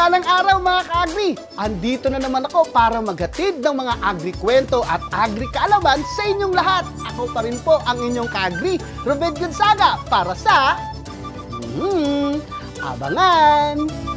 Mapagpalang araw mga ka-agri! Andito na naman ako para maghatid ng mga agri-kwento at agri-kaalaman sa inyong lahat. Ako pa rin po ang inyong ka-agri, Ruben Gonzaga, para sa... Abangan!